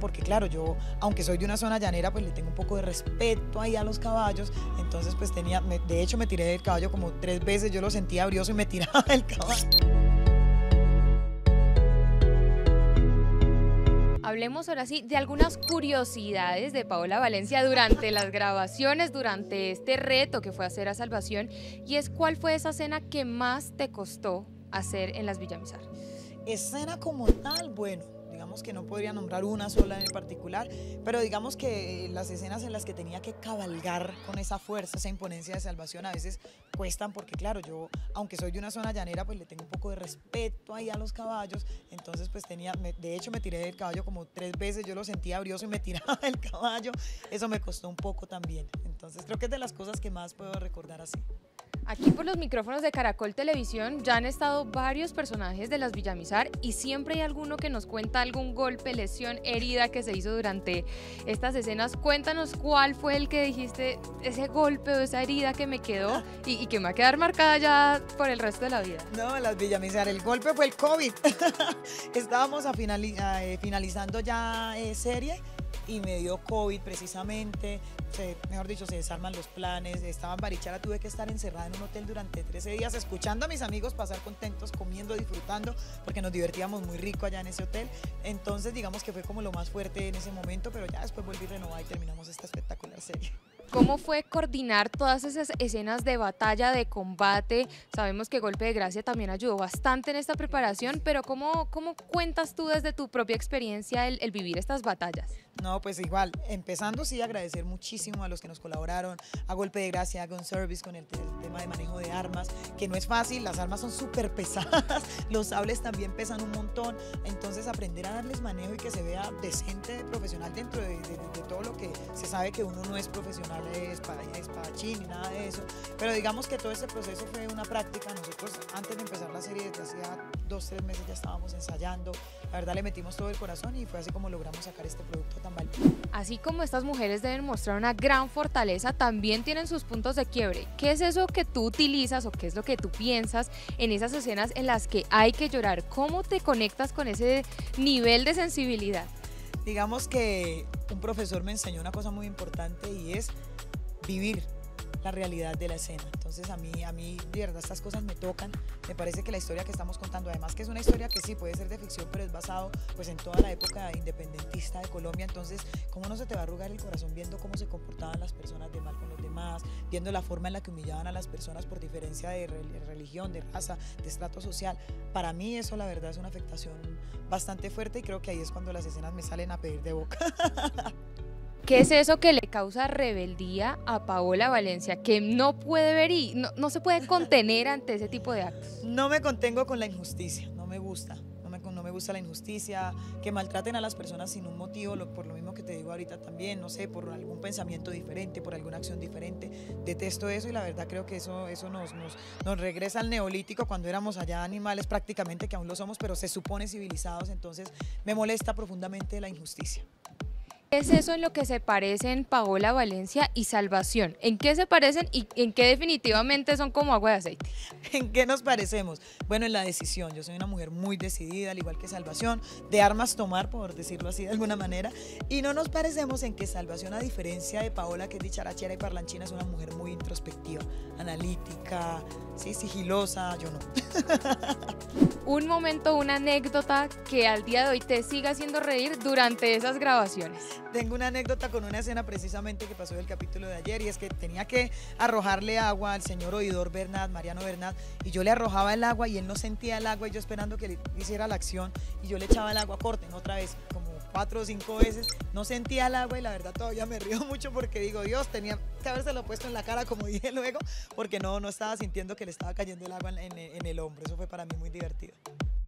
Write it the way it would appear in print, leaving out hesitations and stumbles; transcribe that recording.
porque claro, yo, aunque soy de una zona llanera, pues le tengo un poco de respeto ahí a los caballos, entonces pues de hecho me tiré del caballo como 3 veces, yo lo sentía brioso y me tiraba del caballo. Hablemos ahora sí de algunas curiosidades de Paola Valencia durante las grabaciones, durante este reto que fue hacer a Salvación, y es cuál fue esa escena que más te costó hacer en las Villamizar. Escena como tal, bueno, digamos que no podría nombrar una sola en particular, pero digamos que las escenas en las que tenía que cabalgar con esa fuerza, esa imponencia de Salvación a veces cuestan porque claro, yo aunque soy de una zona llanera pues le tengo un poco de respeto ahí a los caballos, entonces pues de hecho me tiré del caballo como 3 veces, yo lo sentía brioso y me tiraba del caballo, eso me costó un poco también, entonces creo que es de las cosas que más puedo recordar así. Aquí por los micrófonos de Caracol Televisión ya han estado varios personajes de las Villamizar y siempre hay alguno que nos cuenta algún golpe, lesión, herida que se hizo durante estas escenas. Cuéntanos cuál fue el que dijiste, ese golpe o esa herida que me quedó y que me va a quedar marcada ya por el resto de la vida. No, las Villamizar, el golpe fue el COVID. Estábamos finalizando ya serie y me dio COVID precisamente, mejor dicho, se desarman los planes, estaba en Barichara, tuve que estar encerrada en un hotel durante 13 días, escuchando a mis amigos pasar contentos, comiendo, disfrutando, porque nos divertíamos muy rico allá en ese hotel, entonces digamos que fue como lo más fuerte en ese momento, pero ya después volví renovada y terminamos esta espectacular serie. ¿Cómo fue coordinar todas esas escenas de batalla, de combate? Sabemos que Golpe de Gracia también ayudó bastante en esta preparación, pero ¿cómo cuentas tú desde tu propia experiencia el vivir estas batallas? No, pues igual, empezando sí agradecer muchísimo a los que nos colaboraron, a Golpe de Gracia, a Gun Service con el tema de manejo de armas, que no es fácil, las armas son súper pesadas, los sables también pesan un montón, entonces aprender a darles manejo y que se vea decente, profesional dentro de todo lo que se sabe que uno no es profesional, espadachín ni nada de eso, pero digamos que todo este proceso fue una práctica, nosotros antes de empezar la serie desde hacía 2-3 meses ya estábamos ensayando, la verdad le metimos todo el corazón y fue así como logramos sacar este producto tan valioso. Así como estas mujeres deben mostrar una gran fortaleza, también tienen sus puntos de quiebre. ¿Qué es eso que tú utilizas o qué es lo que tú piensas en esas escenas en las que hay que llorar? ¿Cómo te conectas con ese nivel de sensibilidad? Digamos que un profesor me enseñó una cosa muy importante y es vivir la realidad de la escena. Entonces a mí de verdad estas cosas me tocan, me parece que la historia que estamos contando, además que es una historia que sí puede ser de ficción, pero es basado pues en toda la época independentista de Colombia, entonces cómo no se te va a arrugar el corazón viendo cómo se comportaban las personas de mal con los demás, viendo la forma en la que humillaban a las personas por diferencia de religión, de raza, de estrato social. Para mí eso la verdad es una afectación bastante fuerte y creo que ahí es cuando las escenas me salen a pedir de boca. ¿Qué es eso que le causa rebeldía a Paola Valencia, que no puede ver y no se puede contener ante ese tipo de actos? No me contengo con la injusticia, no me gusta. No me gusta la injusticia, que maltraten a las personas sin un motivo, por lo mismo que te digo ahorita también, no sé, por algún pensamiento diferente, por alguna acción diferente. Detesto eso y la verdad creo que eso nos regresa al neolítico cuando éramos allá animales prácticamente, que aún lo somos, pero se supone civilizados, entonces me molesta profundamente la injusticia. ¿Qué es eso en lo que se parecen Paola Valencia y Salvación? ¿En qué se parecen y en qué definitivamente son como agua de aceite? ¿En qué nos parecemos? Bueno, en la decisión. Yo soy una mujer muy decidida, al igual que Salvación, de armas tomar, por decirlo así de alguna manera, y no nos parecemos en que Salvación, a diferencia de Paola, que es dicharachera y parlanchina, es una mujer muy introspectiva, analítica, sí, sigilosa, yo no. Un momento, una anécdota que al día de hoy te siga haciendo reír durante esas grabaciones. Tengo una anécdota con una escena precisamente que pasó del capítulo de ayer y es que tenía que arrojarle agua al señor oidor Bernat, Mariano Bernat, y yo le arrojaba el agua y él no sentía el agua y yo esperando que le hiciera la acción y yo le echaba el agua, corten otra vez, como 4 o 5 veces, no sentía el agua y la verdad todavía me río mucho porque digo, Dios, tenía que habérselo puesto en la cara como dije luego porque no estaba sintiendo que le estaba cayendo el agua en el hombro, eso fue para mí muy divertido.